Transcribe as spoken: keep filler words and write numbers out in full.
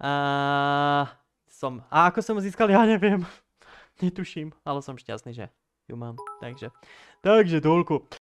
A, som, a ako som ho získal, ja neviem. Netuším, ale som šťastný, že ju mám. Takže, takže toľko.